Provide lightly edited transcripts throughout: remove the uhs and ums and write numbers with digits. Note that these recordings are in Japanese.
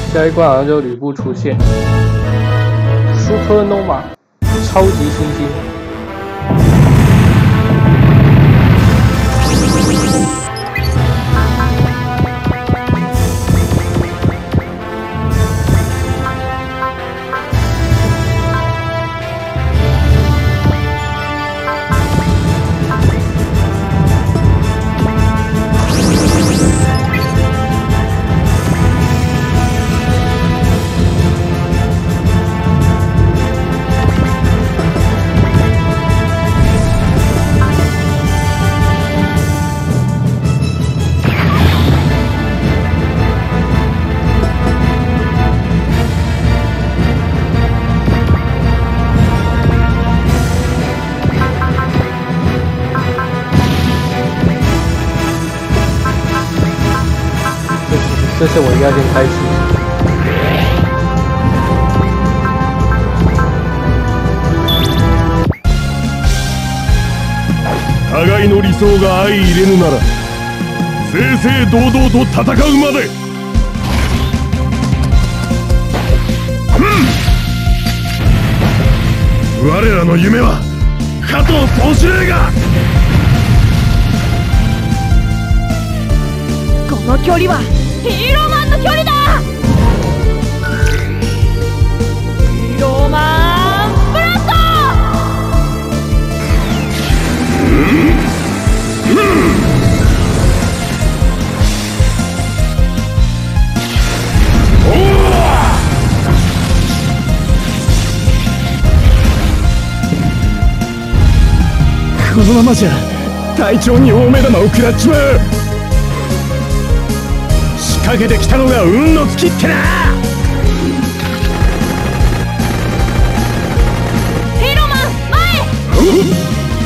下一关好像就吕布出现 ，Supernova 超级星星。这次我应该先开启。 互いの理想が相入れぬなら正々堂々と戦うまで。我らの夢は加藤総司令が。 この距離はヒーローマンの距離だ。ヒーローマンブラスト。 このままじゃ隊長に大目玉を食らっちまう。仕掛けてきたのが運の尽きってな。 ヒーローマン前。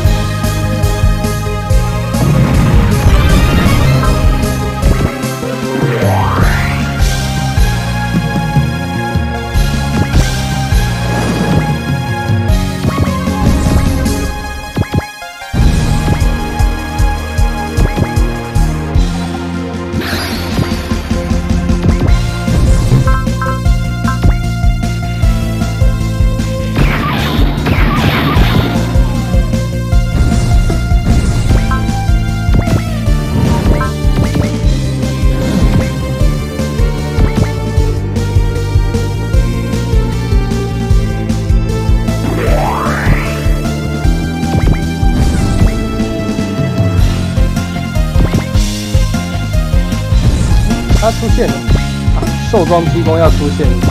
他出现了，兽装披弓要出现了。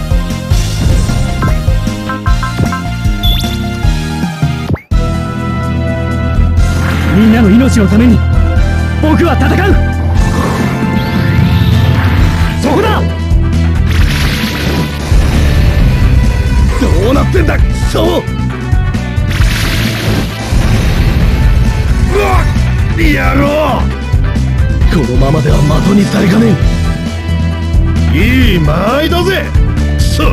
みんなの命のために僕は戦う。そこだ。どうなってんだクソ。うわっ野郎。このままでは的にされかねえ。いい間合いだぜクソ。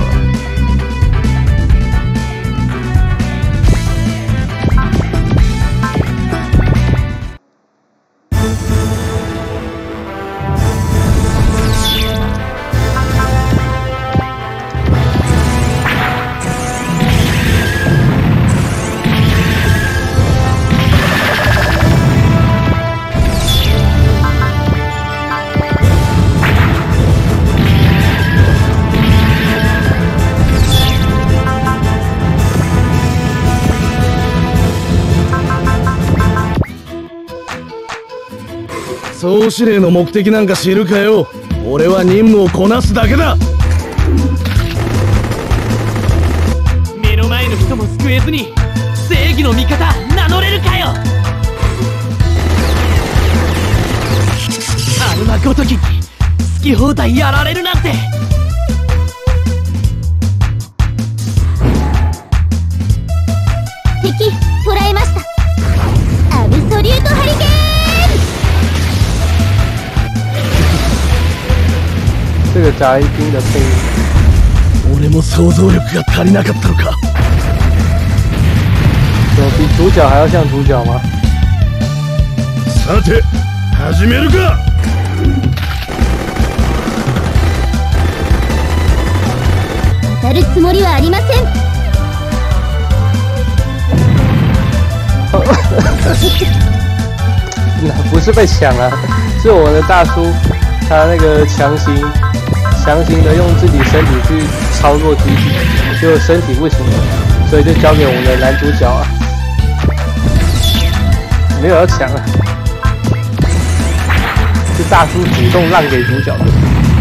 総司令の目的なんか知るかよ。俺は任務をこなすだけだ。 目の前の人も救えずに正義の味方名乗れるかよ。アルマごときに好き放題やられるなんて。 敵捕らえました。アブソリュートハリケーン。 这个杂役兵的配音， 俺も想像力が足りなかったのか。 怎么比主角还要像主角吗？ さて始めるか。 渡るつもりはありません。 不是被抢啊，是我们的大叔，他那个强行的用自己身体去操作机体，结果身体不行，所以就交给我们的男主角啊，没有要抢啊，是大叔主动让给主角的。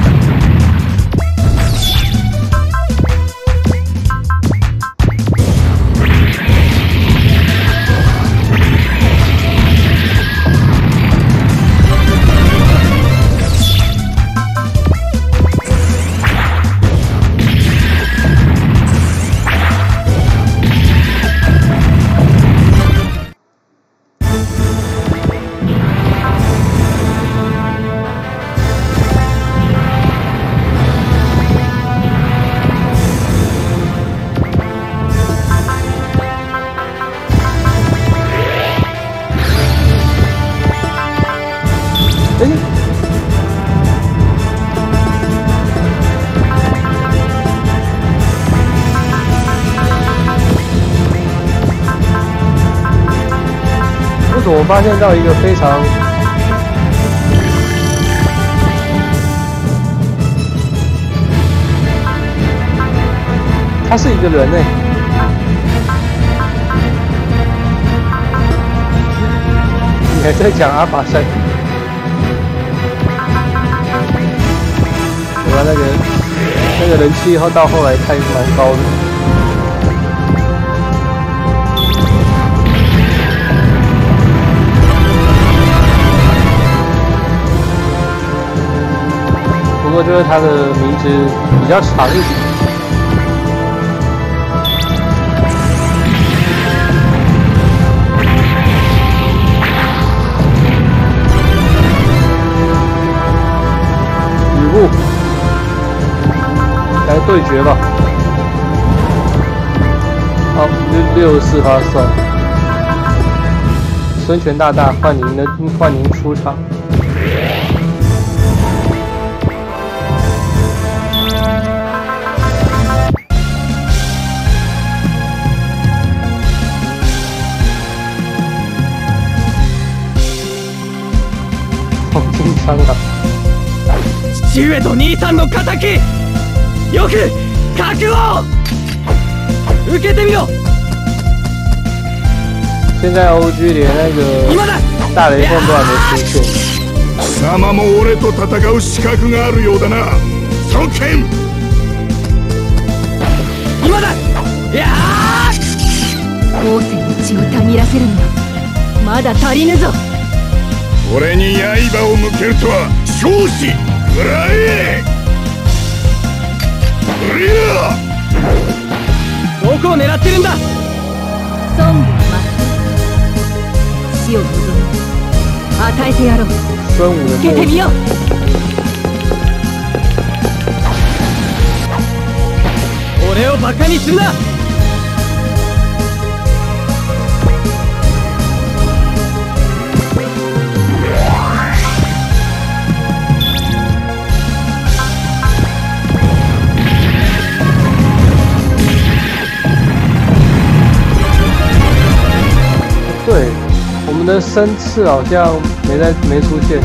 我发现到一个非常他是一个人欸，你还在讲阿法山？我看那个人气到后来太蛮高的。不过就是他的名字比较长一点。吕布，来对决吧。好，64%算。孙权大大，欢迎出场。 父上と兄さんの敵、よく覚悟を受けてみろ。 现在 OG 连那个大雷凤都还没出现。 貴様も俺と戦う資格があるようだな。尊敬。 今だ。やあ。 後世の血をたぎらせるにはまだ足りぬぞ。 俺に刃を向けるとは少子食らえ。うりゃ。 どこを狙ってるんだ。 孫武は死を望む。与えてやろう。 孙武的受けてみよう。 俺をバカにするな。 对，我们的生刺好像没出现。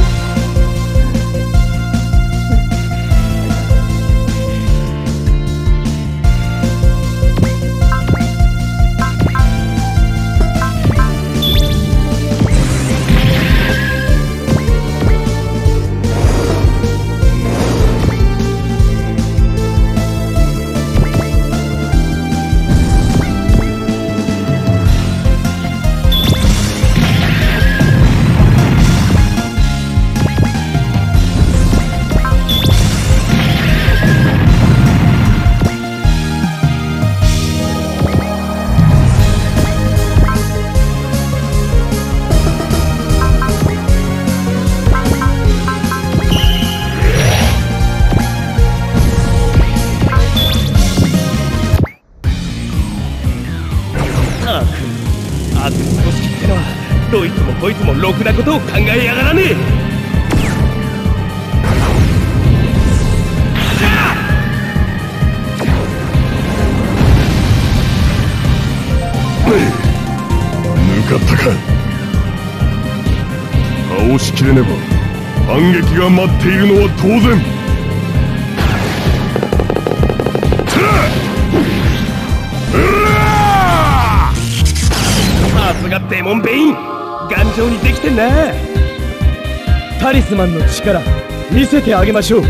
悪の組織ってのはどいつもこいつもろくなことを考えやがらねえ。 抜かったか。倒しきれねば反撃が待っているのは当然。 さすがデモンベイン、頑丈にできてんな。タリスマンの力見せてあげましょう。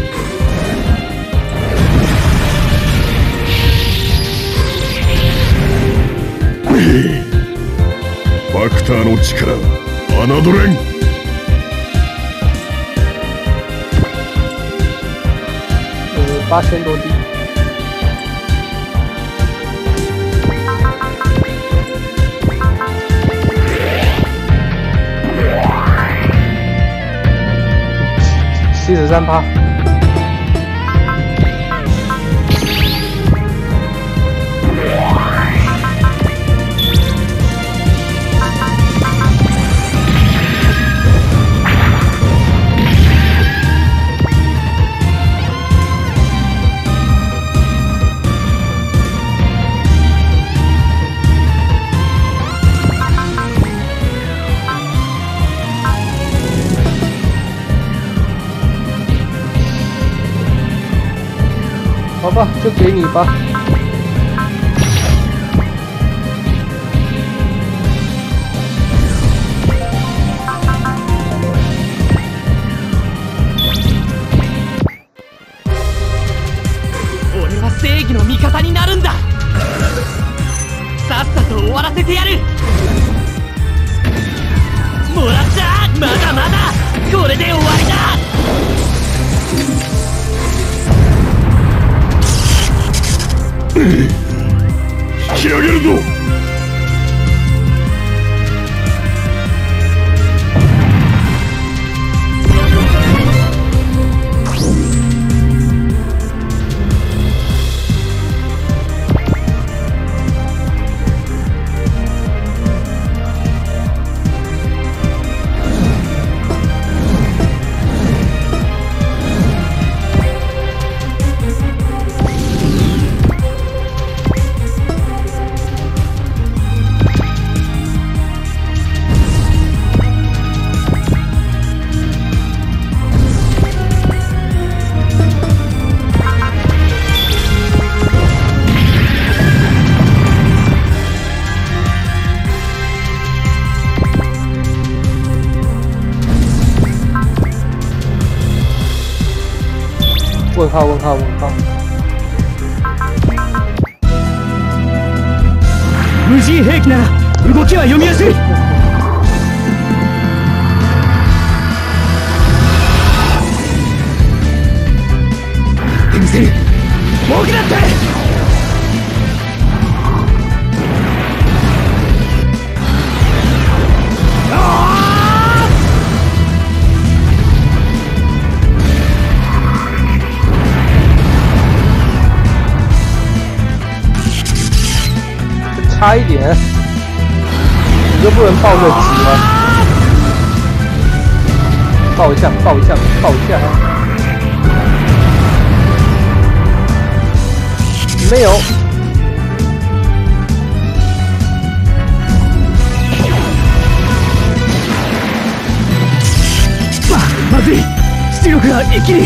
ファクターの力侮れん。 8000多滴。73%。好吧，就给你吧。 俺は正義の味方になるんだ。さっさと終わらせてやる。もらった。まだまだこれで終わりだ。 引き上げるぞ。 问号问号问号。 無人兵器なら動きは読みやすい。見せる。僕だって。 差一点，你就不能爆个急吗？爆一下，爆一下，爆一下！没有。 まずい。出力が一気に。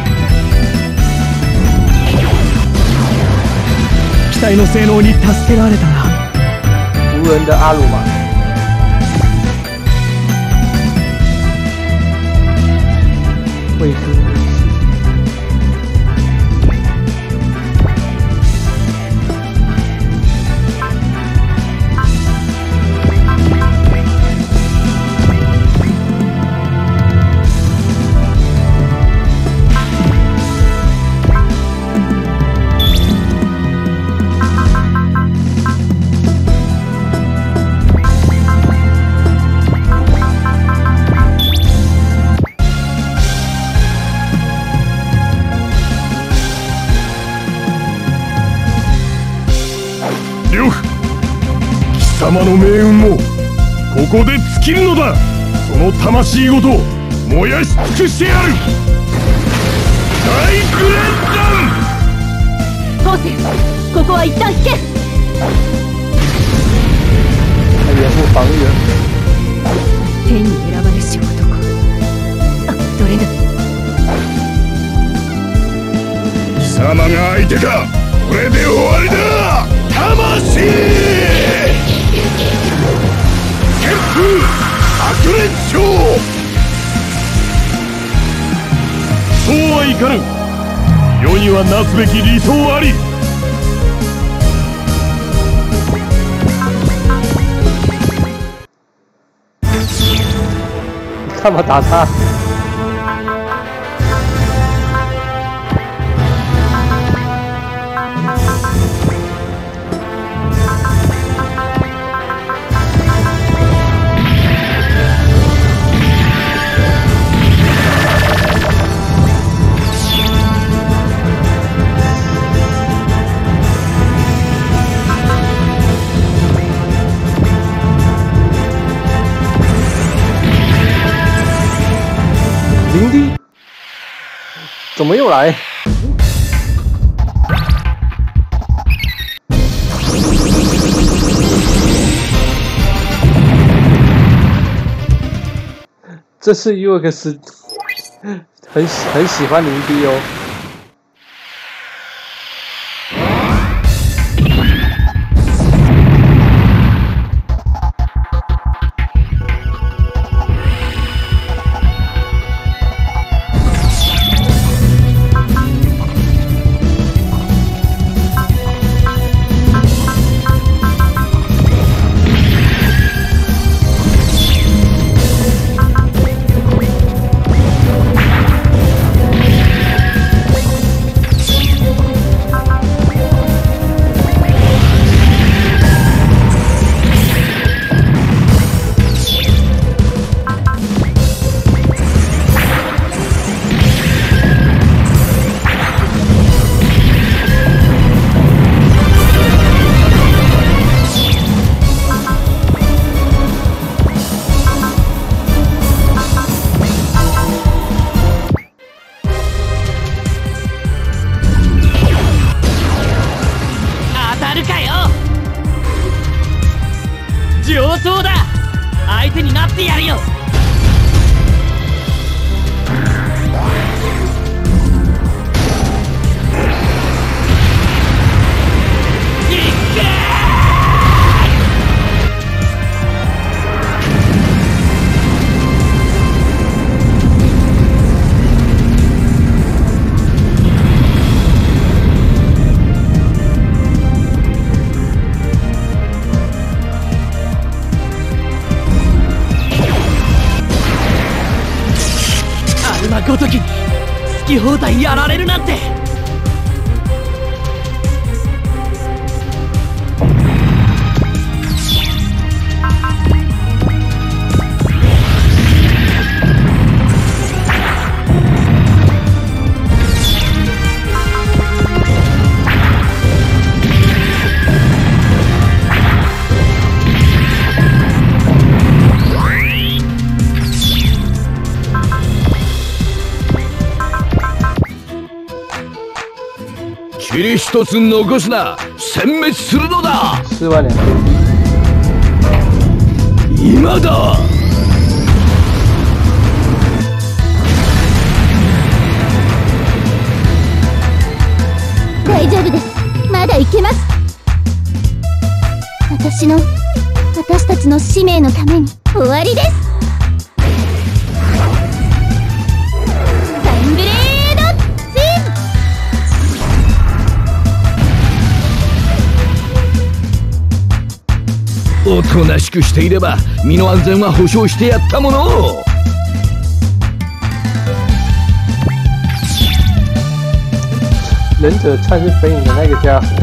機体の性能に助けられたな。 无人的阿鲁玛，卫星武器。 貴様の命運もここで尽きるのだ。その魂ごと燃やし尽くしてやる。大グレンダン。 ホース、ここは一旦引け。 掩护防御了。 天に選ばれし男、どれだ。 貴様が相手か。これで終わりだ。魂旋風白熱唱。 そうはいかぬ。世にはなすべき理想あり。 干嘛打他？林地怎么又来？这次 UX 很喜欢林地哦。 上等だ。相手になってやるよ。ごときに好き放題やられるなんて。 霧一つ残すな。殲滅するのだ。 4万2千。 今だ。 大丈夫です。まだいけます。私たちの使命のために終わりです。サンブレードチーム。おとなしくしていれば身の安全は保証してやったものを。 忍者串是飞影的那个家伙。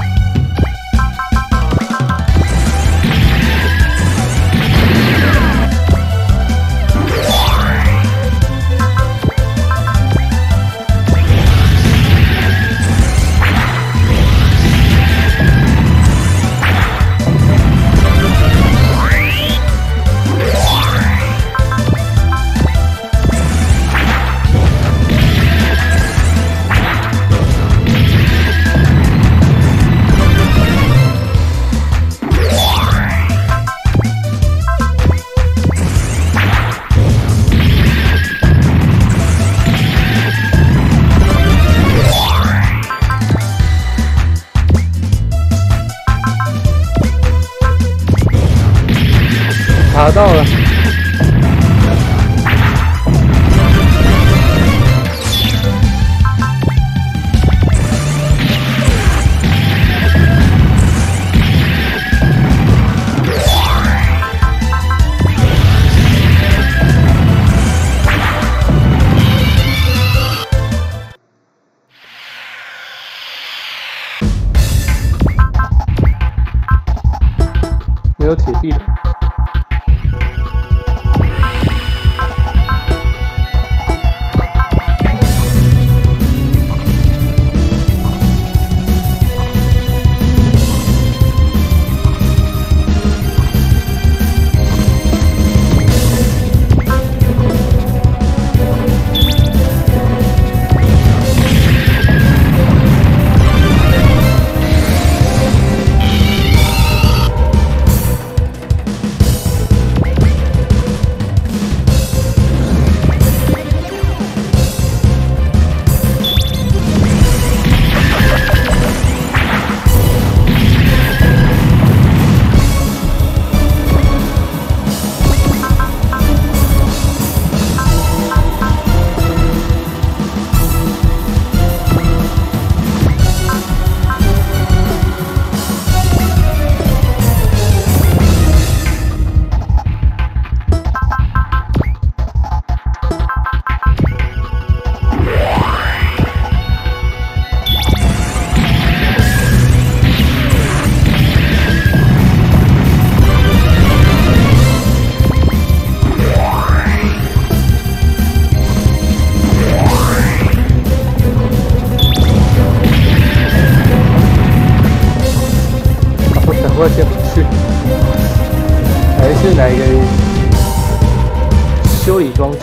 修理装置。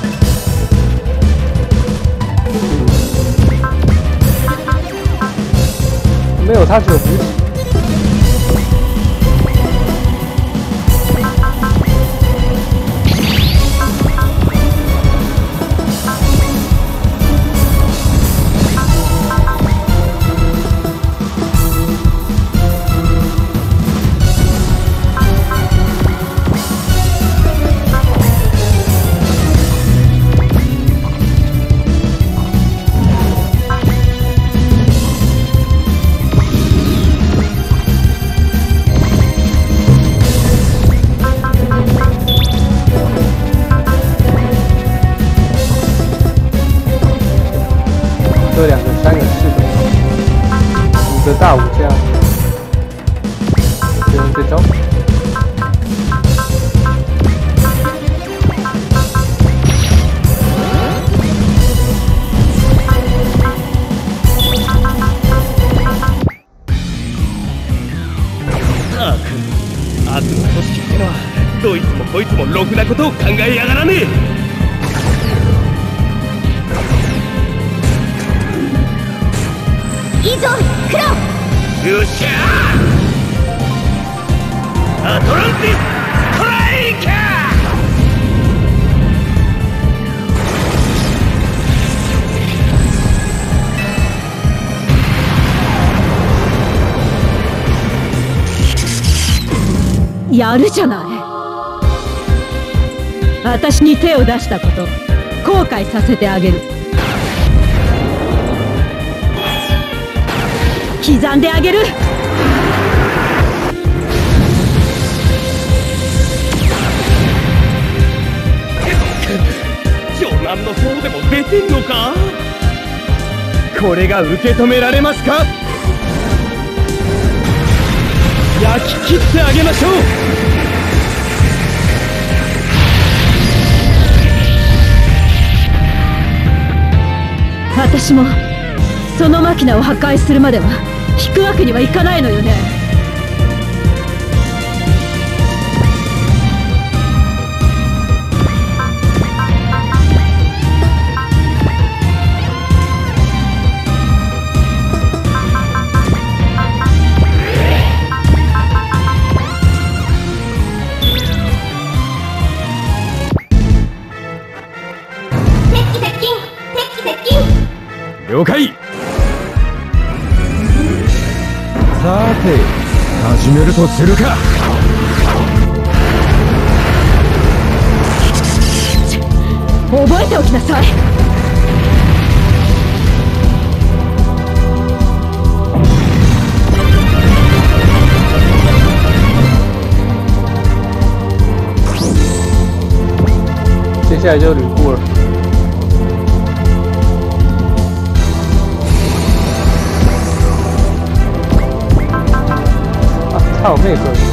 没有，它只有补给。这2个、3个、4个、5个大武将，就用这招。 ったく、悪の組織ってのはどいつもこいつもろくなことを考えやがらねえ。 以上、クロ。 よっしゃー！アトランティス・ストライカー！やるじゃない。私に手を出したこと後悔させてあげる。刻んであげる。 湘南の方でも出てんのか？これが受け止められますか？焼き切ってあげましょう。 私もそのマキナを破壊するまでは引くわけにはいかないのよね。 了解。 さて始めるとするか。 覚えておきなさい。 接下来就吕布了。还有妹哥。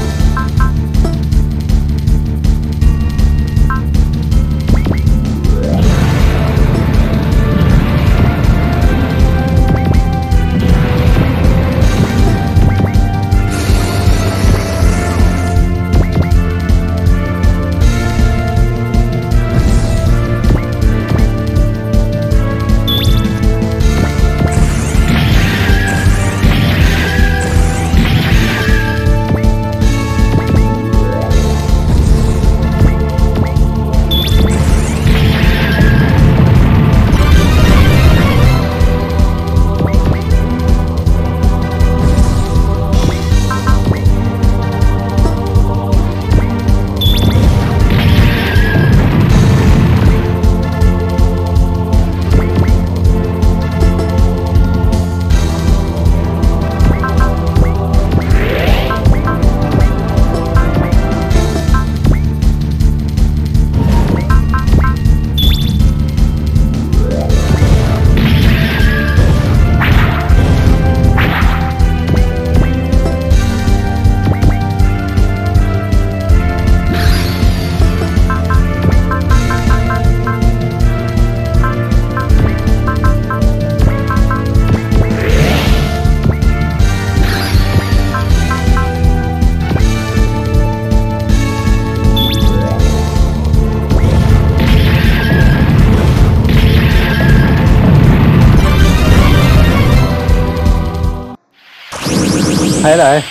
来。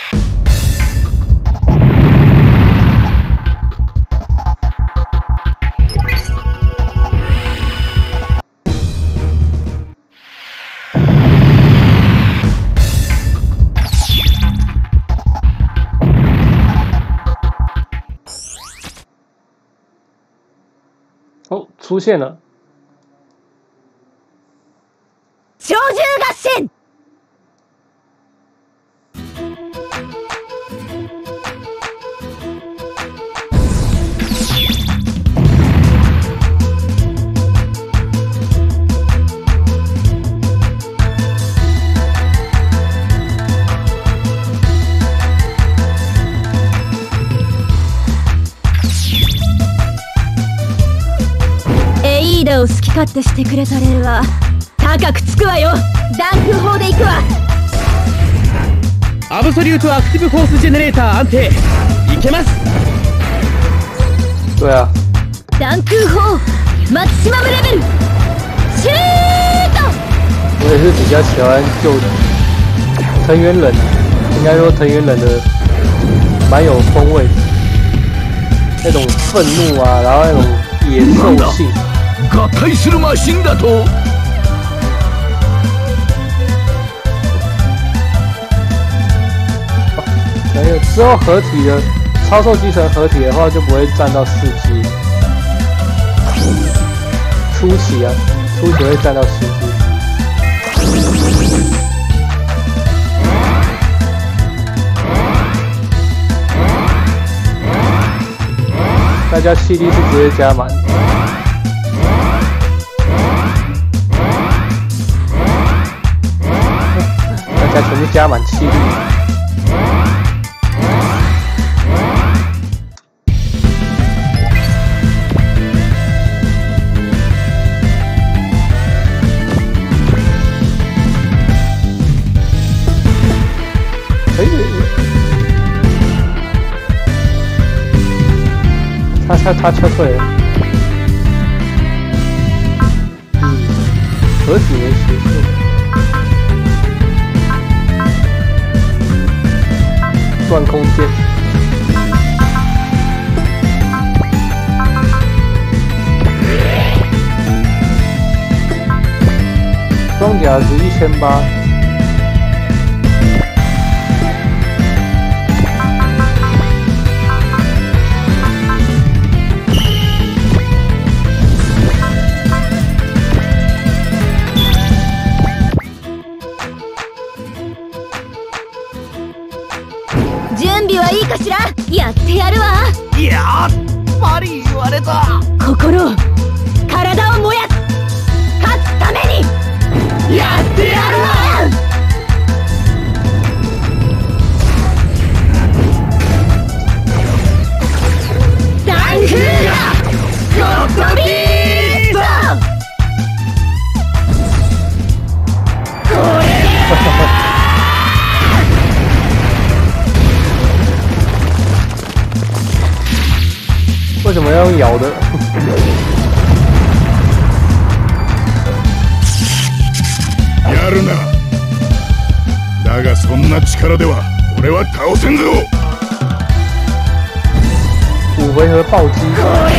哦，出现了。 鳥獣合戦。エイーダを好き勝手してくれたレールは高くつくわよ。ダンク砲で行くわ。 アブソリュートアクティブフォースジェネレーター安定。いけます。 对啊， ダンク砲マキシマムレベルシュート。 我也是比较喜欢就藤原冷，应该说藤原冷的蛮有风味，那种愤怒啊，然后那种野兽性。 合体するマシンだと。 还有之后合体的超兽机神合体的话，就不会占到4机。初期啊，初期会占到10机。大家气力是直接加满。大家全部加满气力。他撤退了。合体没实现。钻空间。装甲值1800。 準備はいいかしら。やってやるわ。 やっぱり言われた。 心体を燃やす。勝つためにやってやるわ。ダンクーラゴッドビースト。これ为什么要用摇的？ やるな。だがそんな力では俺は倒せんぞ。 5回合暴击，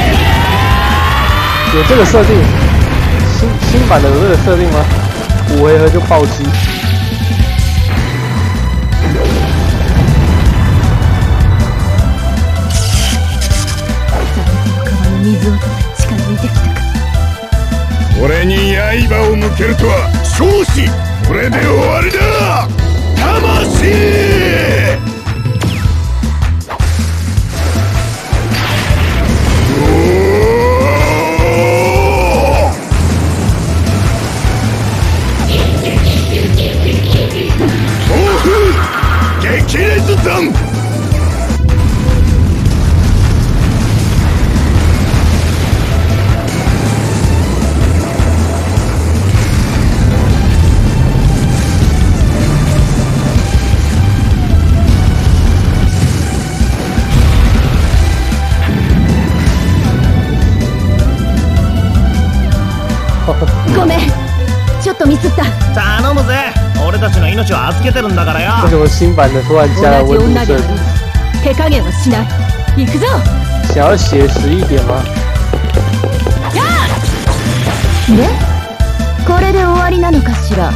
有这个设定？新版的有这个设定吗？5回合就暴击。 水を近づいてきたか。 俺に刃を向けるとは少子。これで終わりだ。魂。暴風激烈弾。 ごめん、ちょっとミスった。 頼むぜ。 俺たちの命を預けてるんだからよ。 为什么新版的突然加了同じ温度设定？ 女である手加減はしない。行くぞ。 想要写实一点吗？ でこれで終わりなのかしら。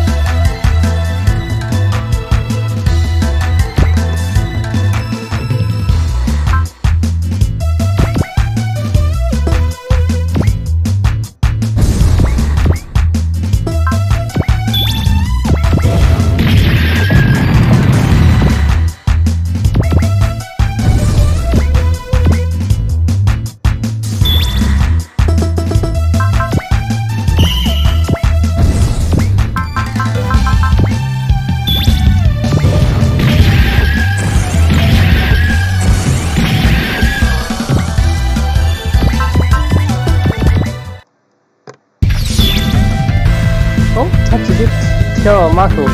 哦，他直接挑了 Marcos。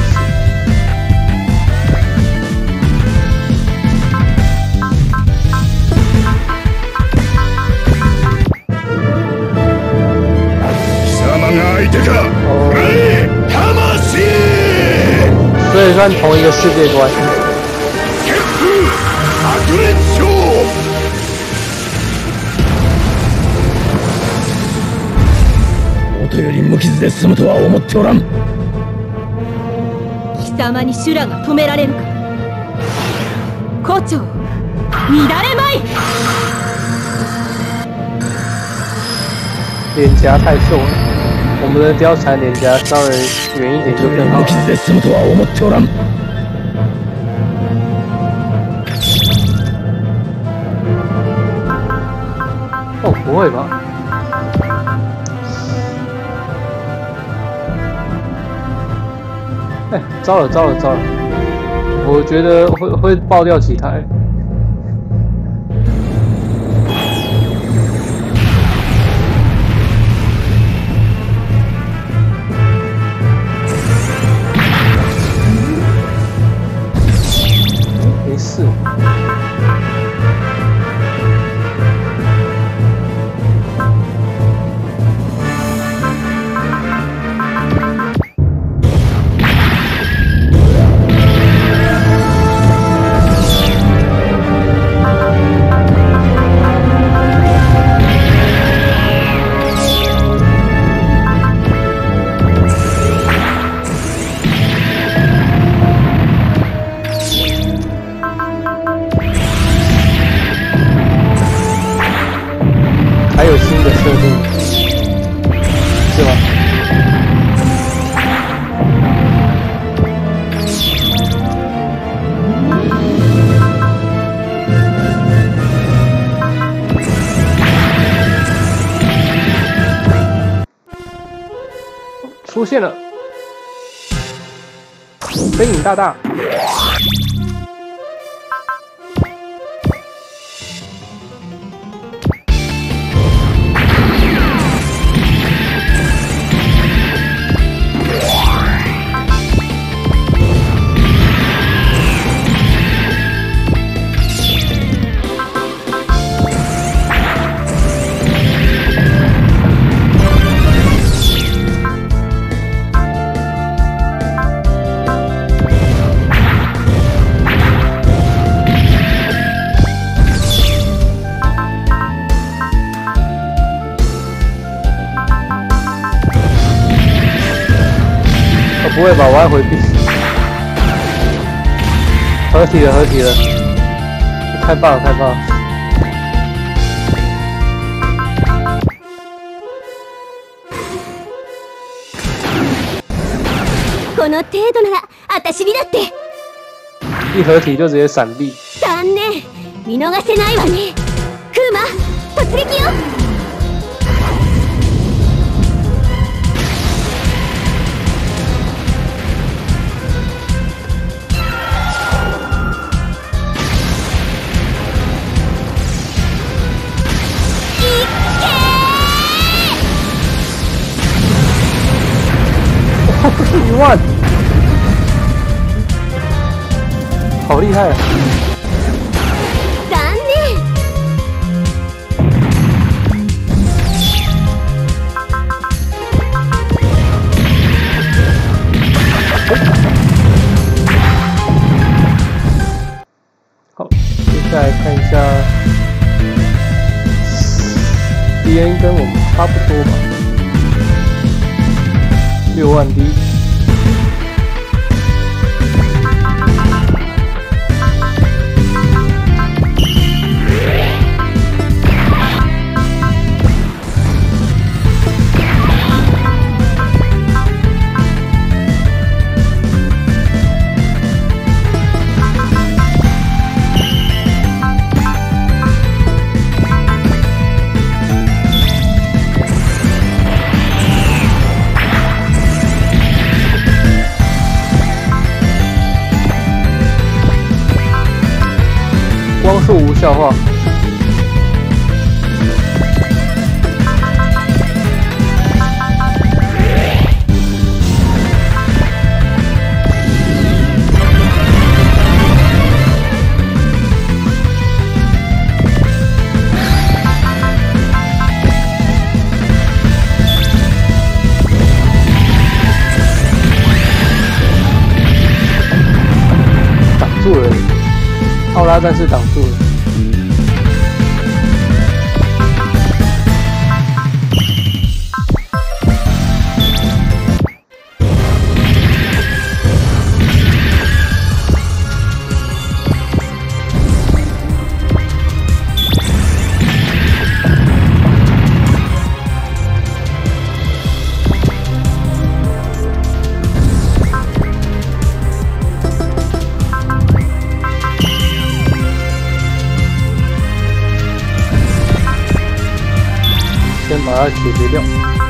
貴様が相手か。魂。 所以算同一个世界观。 白熱症。元より無傷で済むとは思っておらん。 貴様に修羅が止められるか。胡蝶乱れまい。 脸颊太瘦了，我们的貂蝉脸颊稍微圆一点就更好。 無傷で済むとは思っておらん。 哦，不会吧？哎，糟了糟了糟了！我觉得会爆掉几台。没事。还有新的设定，是吗？出现了，飞影大大。不会吧，我要回避。合体了，合体了！太棒了，太棒了！ この程度なら私にだって。 一合体就直接闪避。 残念、見逃せないわね。クーマ、突撃よ。 10000，好厉害啊！ 残念。 敌人跟我们差不多吧，6万滴。光束无效化，挡住了。奥拉战士挡住了，先把它解决掉。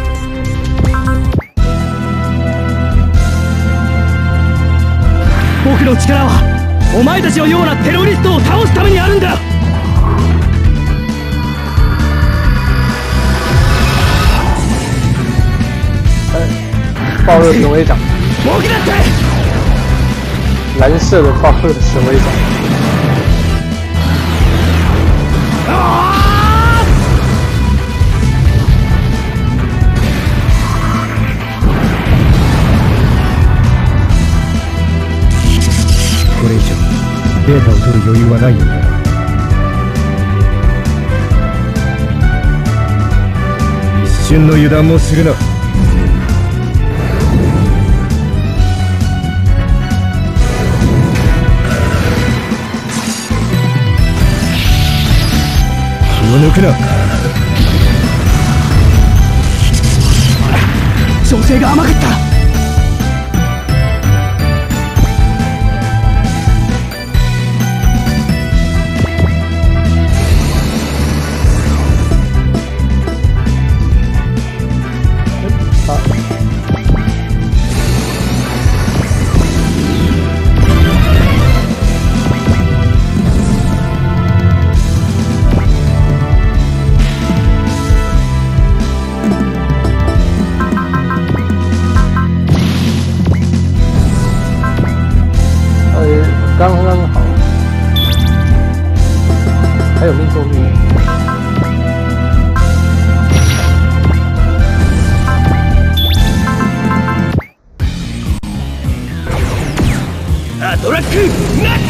僕の力はお前たちのようなテロリストを倒すためにあるんだ。 爆热神威掌， 僕だって蓝色的爆热神威掌。 これ以上データを取る余裕はないよな。一瞬の油断もするな。気を抜くな。調整が甘かった。 刚刚好，还有命中率。 アトラックなった。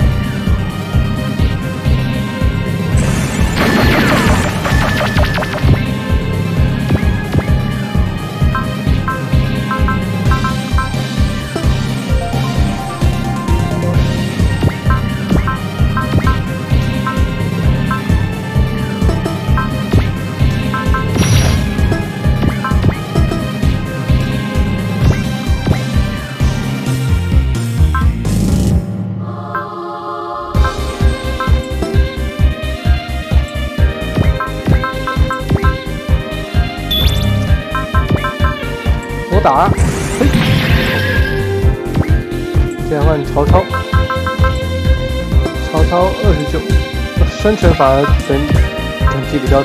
我打，嘿，现在换曹操，曹操29，生存反而等级比较低。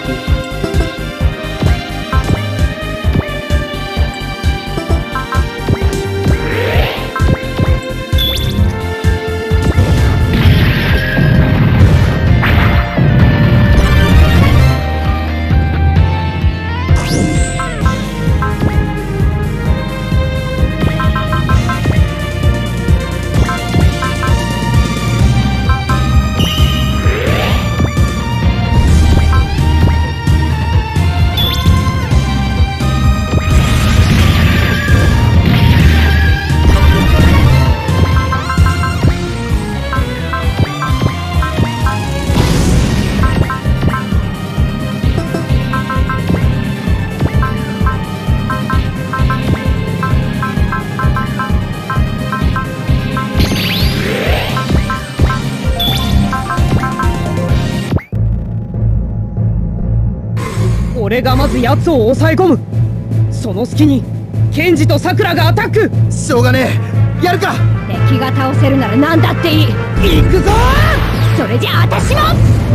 俺がまず奴を抑え込む。その隙にケンジとさくらがアタック。 しょうがねえ、やるか。 敵が倒せるなら何だっていい。 行くぞー。 それじゃあ私も。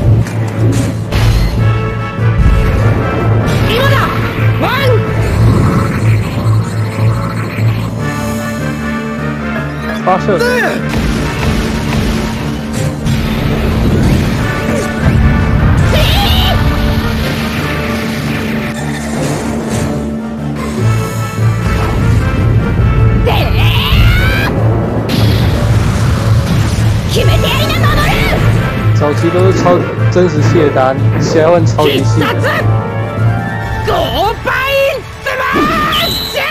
今だワン。 发射。 決めてやりな、守る。 早期都是超真实系的答案，现在换超级系。 ゴーパインスマッシュ。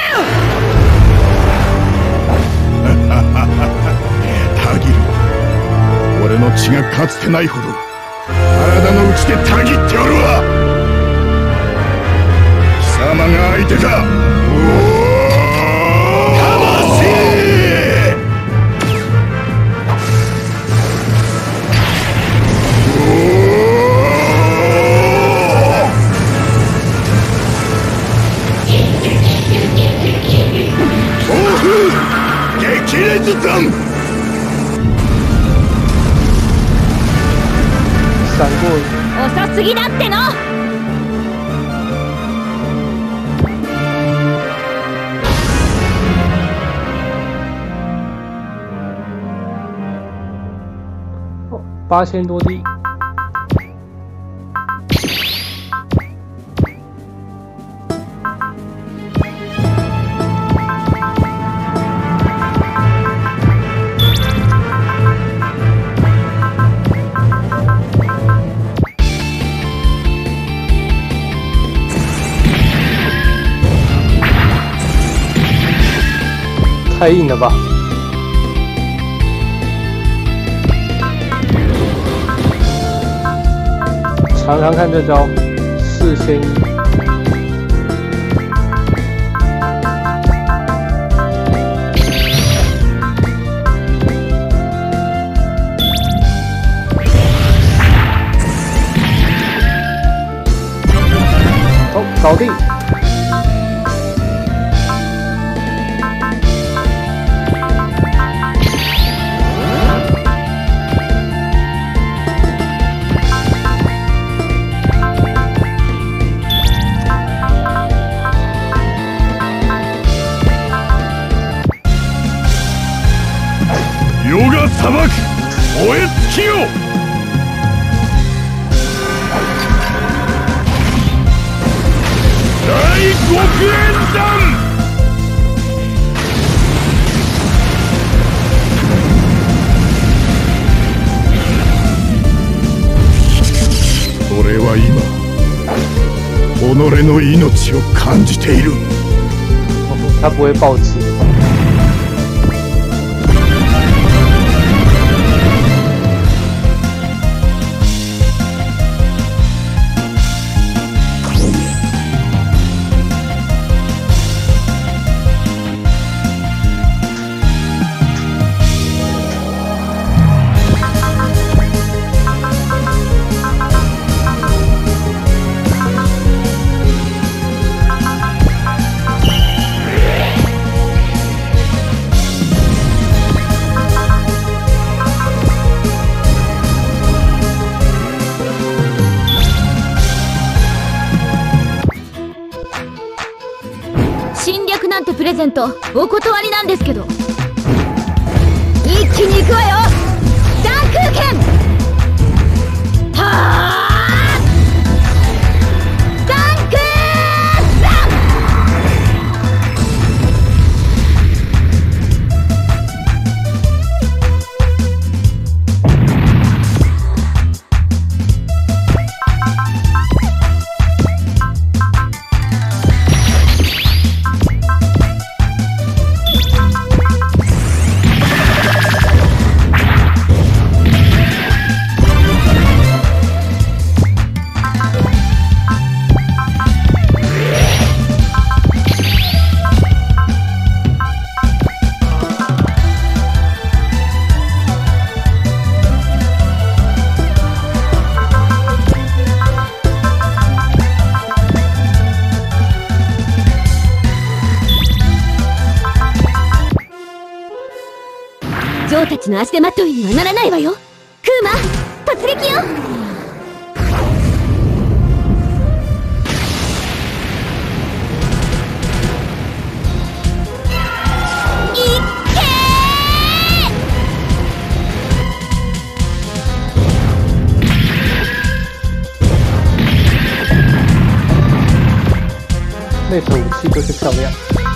たぎる。俺の血がかつてないほど体の内でたぎっておるわ。貴様が相手か。激烈弾。 闪过。 遅すぎだっての。 8000多滴。太硬了吧！尝尝看这招，4先1。哦，搞定！ 世が裁く、燃え尽きよ。大極円弾。俺は今己の命を感じている。 他不会暴击。 侵略なんてプレゼントお断りなんですけど。一気に行くわよ、ダンクーケン。はあ、ダンクーラたちの足手まといにはならないわよ。クーマ、突撃よ。 那手武器就是漂亮。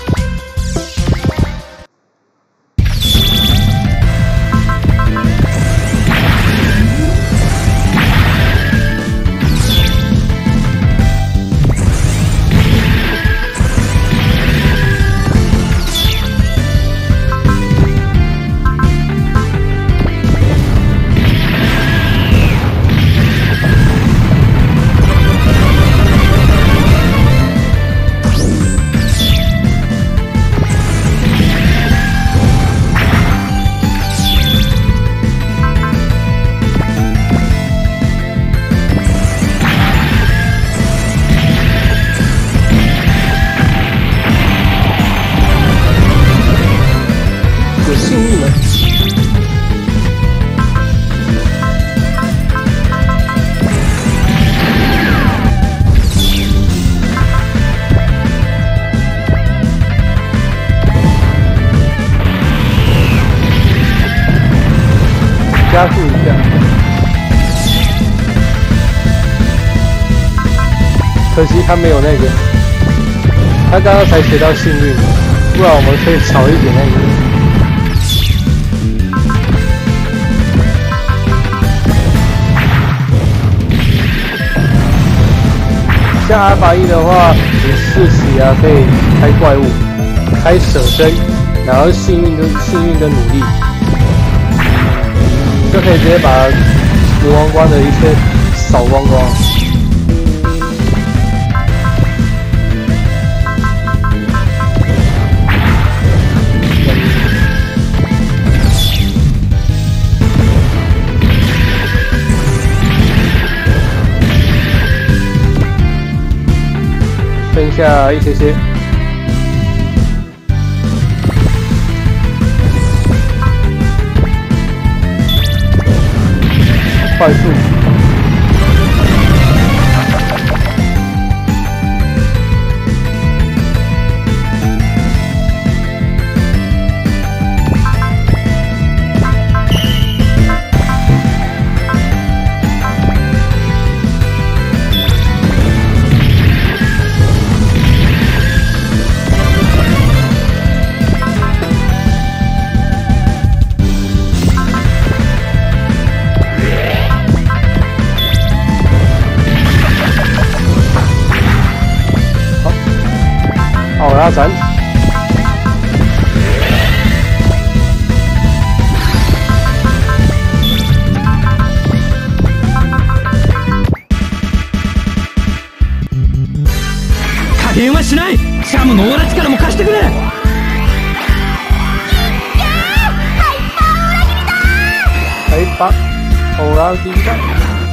加速一下，可惜他没有那个，他刚刚才学到幸运，不然我们可以少一点那个。像阿法一的话，你四起啊可以开怪物，开舍身，然后幸运跟努力。就可以直接把魔王关的一切扫光光。剩下一些些。快速，拉斩， 加減はしない。シャムのオーラ力も貸してくれ。 ハイパーオーラ切りだ。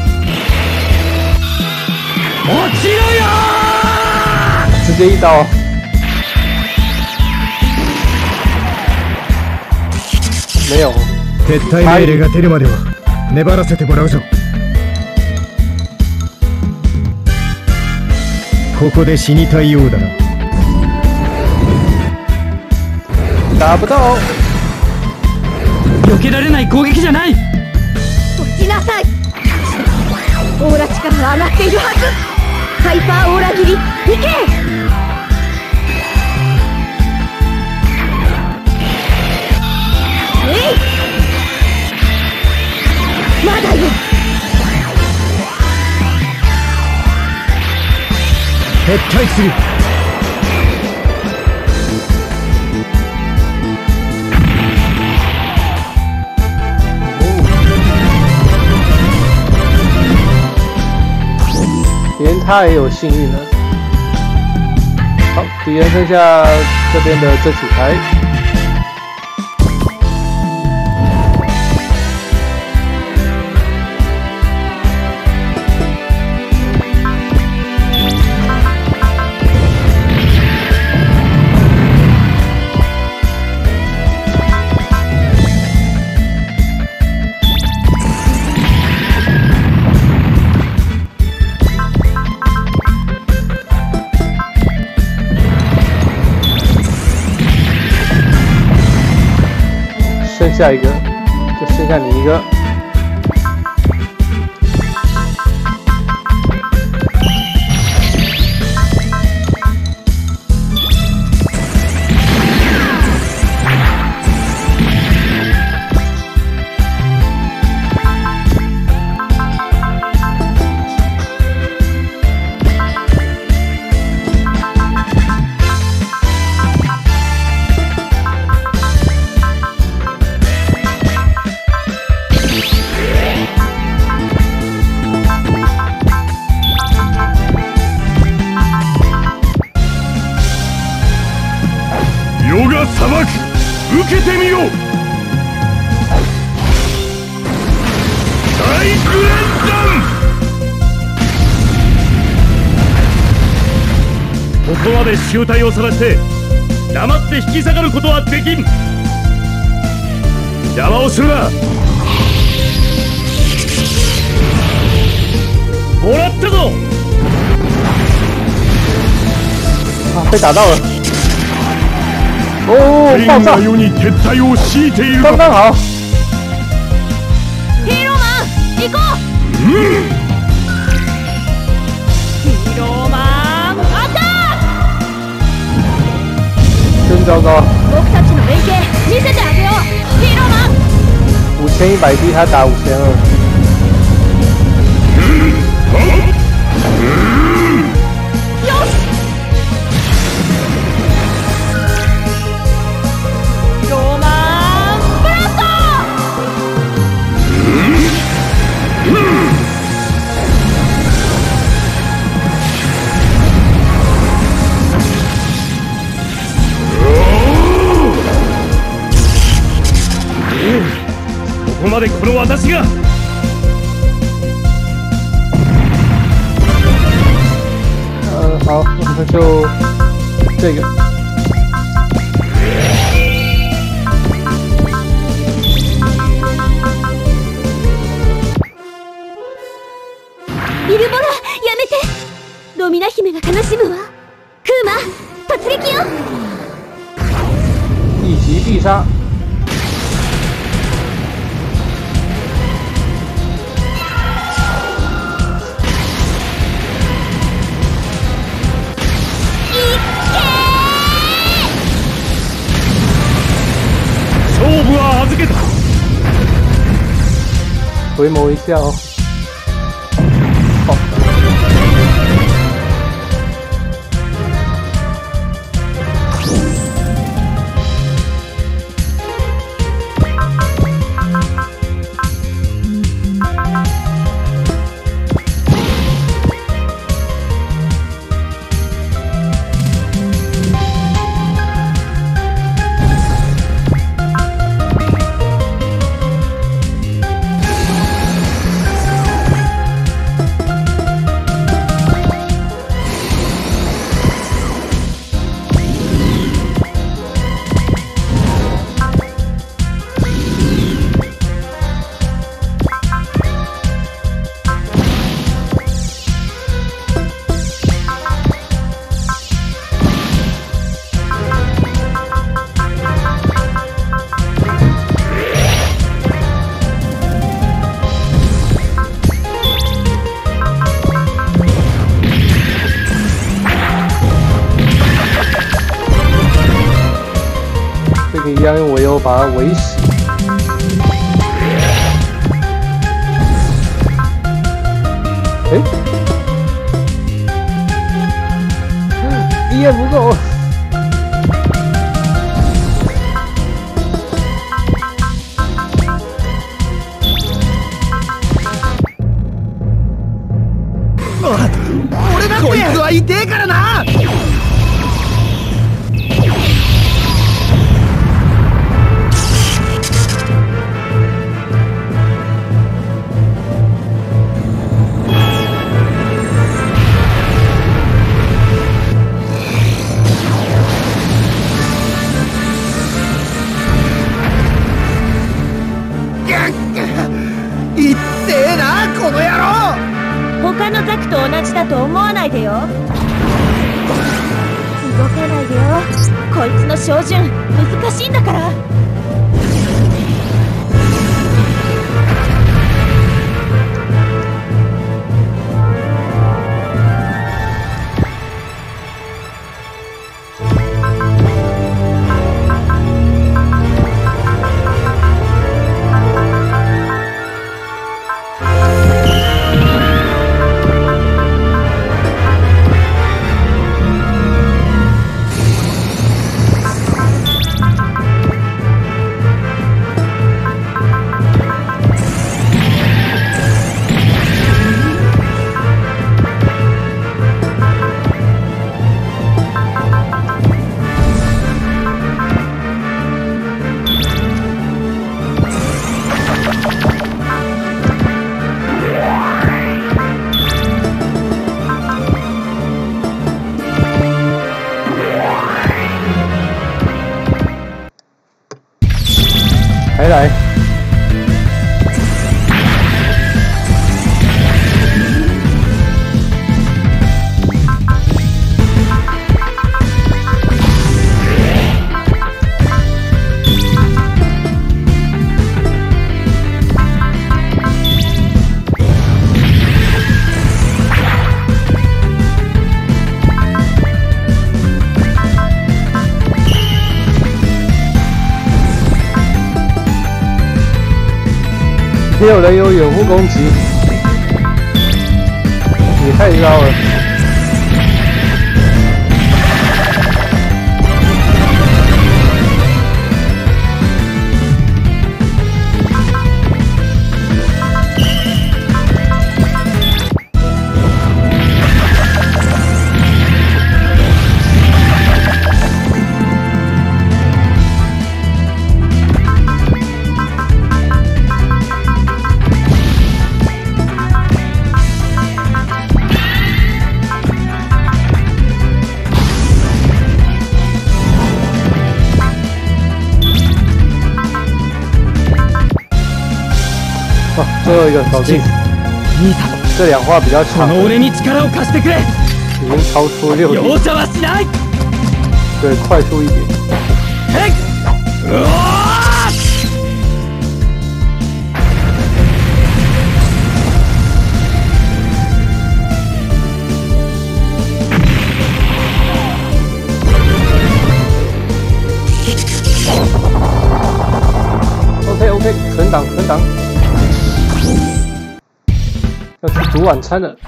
落ちろよー。 直接一刀。没有。 撤退命令が出るまでは粘らせてもらうぞ。ここで死にたいようだな。 打不到。 避けられない攻撃じゃない。 落ちなさい。オーラ力は上がっているはず。ハイパーオーラ斬り、行け。まだよ。 撤退する。 连他也有幸运了。好，敌人剩下这边的这几台。 下一个，就剩下你一个。 受けてみよう。大グランダン。ここまで醜態を晒して黙って引き下がることはできん。邪魔をするな。もらったぞ。 啊，被打到了。哦，爆炸！刚刚好。 ヒーローマン、行こう。ヒーローマン、アタック！ 真糟糕。 僕たちの連携見せてあげよう、ヒーローマン。 5100滴，他打5200。 よし。ローマンブラスト！ ここまでこの私が。 好，我们就这个。 ビルボラ、やめて。ロミナ姫が悲しむわ。クーマ、突撃よ。 一击必杀。 勝負は預けた。 回眸一下哦。好。一样用围殴把它围死。哎，也不够。 俺だってこいつは痛えからな。 他のザクと同じだと思わないでよ。動かないでよ。こいつの照準難しいんだから。 没有人有远护攻击，也太糟了。最后一个搞定。 兄さん、 这两话比较こ长， の俺に力を貸してくれ。 已经超出6点， 容赦はしない。 对，快速一点。 へいうおー OK， 存档。要去煮晚餐了。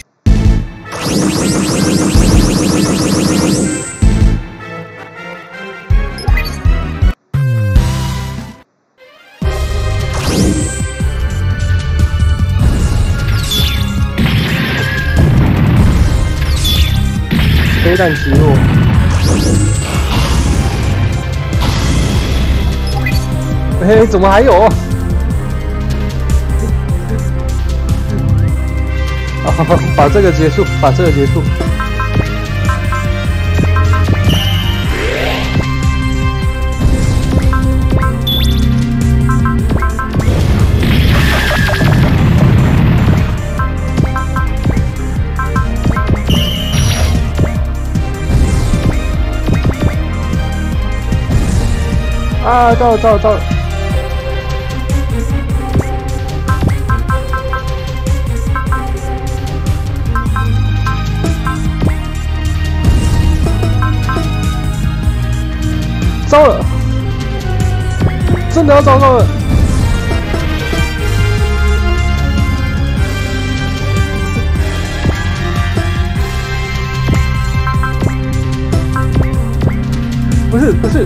飞弹击落。嘿，怎么还有？把这个结束。啊，到了。糟了，真的要糟糕了！不是，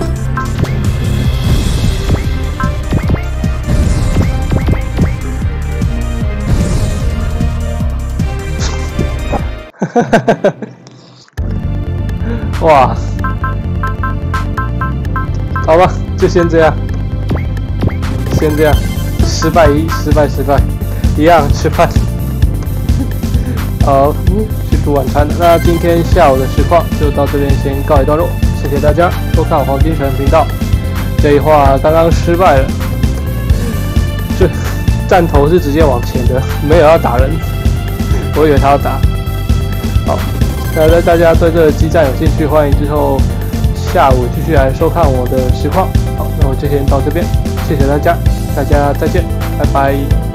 哇！好吧，就先这样，失败，一样吃饭。好，去煮晚餐了。那今天下午的实况就到这边先告一段落，谢谢大家收看黄金城频道。这一话刚刚失败了，这弹头是直接往前的，没有要打人，我以为他要打。好，那大家对这个激战有兴趣，欢迎之后下午继续来收看我的实况。好，那我就先到这边，谢谢大家，大家再见，拜拜。